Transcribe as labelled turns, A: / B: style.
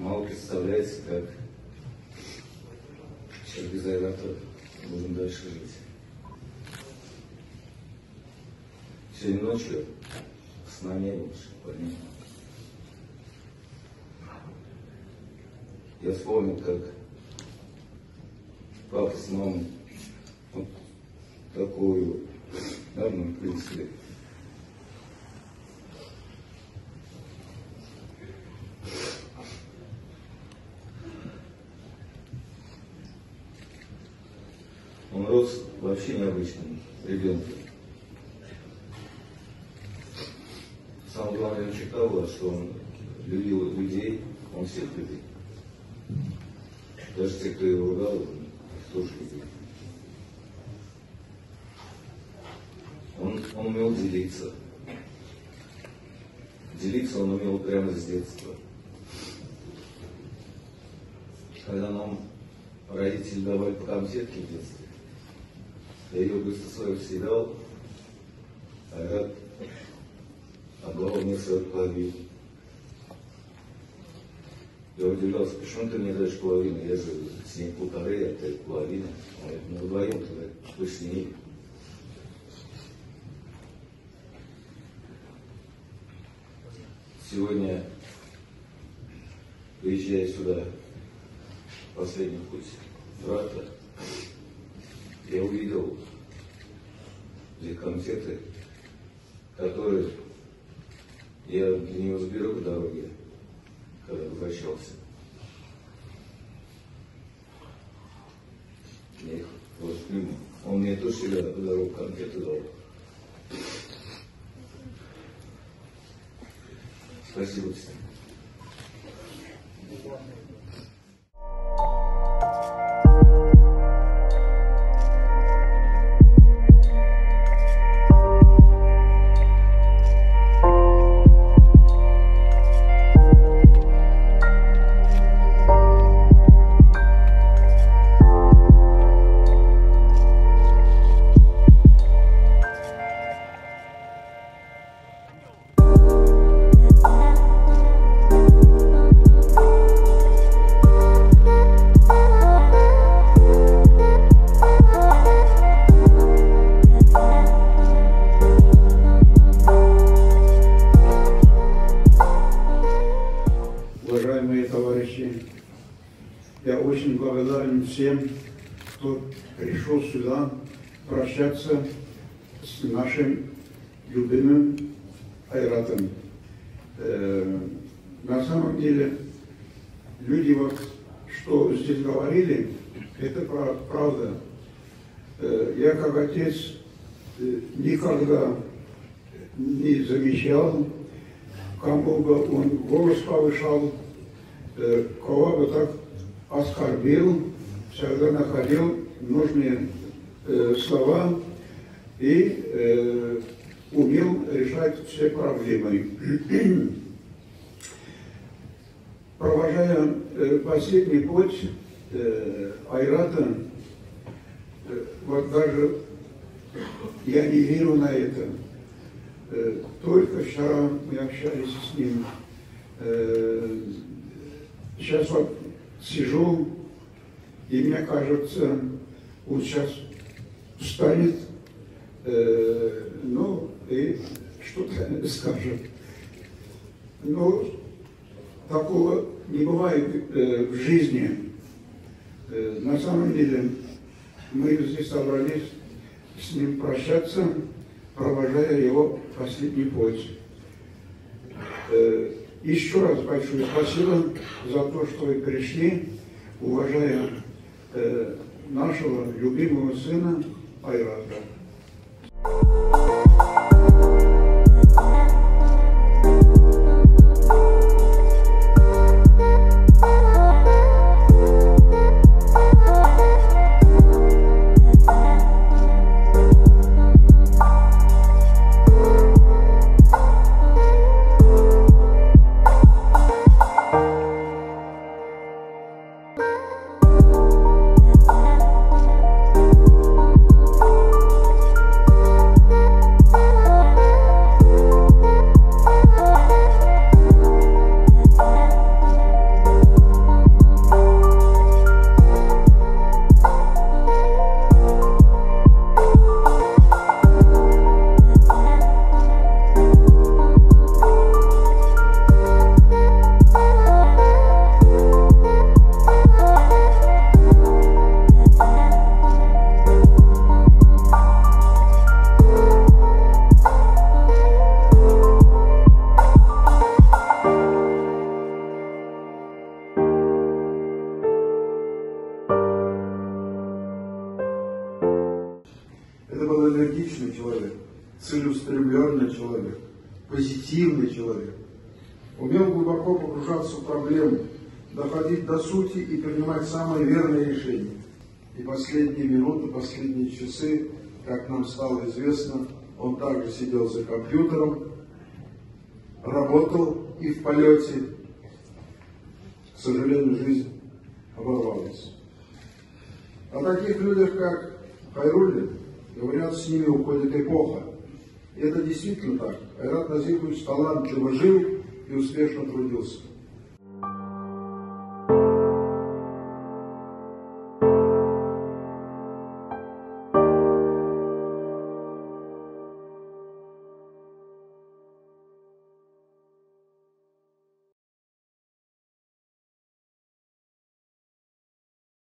A: мало представляется, как человек без Айрата будем дальше жить. Сегодня ночью сна не было, парни. Я вспомнил, как папа с мамой вот такую армию принесли. Он рос вообще необычным ребенком. Самое главное, черта была, что он любил людей, он всех любил. Даже те, кто его ругал, он тоже любил. Он умел делиться. Делиться он умел прямо с детства. Когда нам родители давали по конфетке в детстве, я ее быстро свою съедал, Айрат отдавал мне свою половину. Я удивлялся, почему ты мне даешь половину? Я же с ней полторы, а ты половина. Он говорит, ну вдвоем тогда вкуснее. Сегодня, приезжая сюда, последний путь брата, я увидел эти конфеты, которые я для него сберу по дороге, когда возвращался. Я их вот к нему. Он мне тоже всегда по дорогу конфеты дал. Спасибо всем.
B: Уважаемые товарищи, я очень благодарен всем, кто пришел сюда прощаться с нашим любимым Айратом. На самом деле, люди, вот, что здесь говорили, это правда. Я как отец никогда не замечал, кому бы он голос повышал, кого бы так оскорбил, всегда находил нужные слова и умел решать все проблемы. Провожая последний путь Айрата, вот даже я не верю на это. Только вчера мы общались с ним. Сейчас вот сижу, и мне кажется, он сейчас встанет, ну, и что-то скажет. Но такого не бывает в жизни. На самом деле, мы здесь собрались с ним прощаться, провожая его последний путь. Еще раз большое спасибо за то, что вы пришли, уважая нашего любимого сына Айрата.
C: человек. Умел глубоко погружаться в проблемы, доходить до сути и принимать самые верные решения. И последние минуты, последние часы, как нам стало известно, он также сидел за компьютером, работал и в полете. К сожалению, жизнь оборвалась. О таких людях, как Хайруллин, говорят, с ними уходит эпоха. И это действительно так. Айрат Назипович талантливо жил и успешно трудился.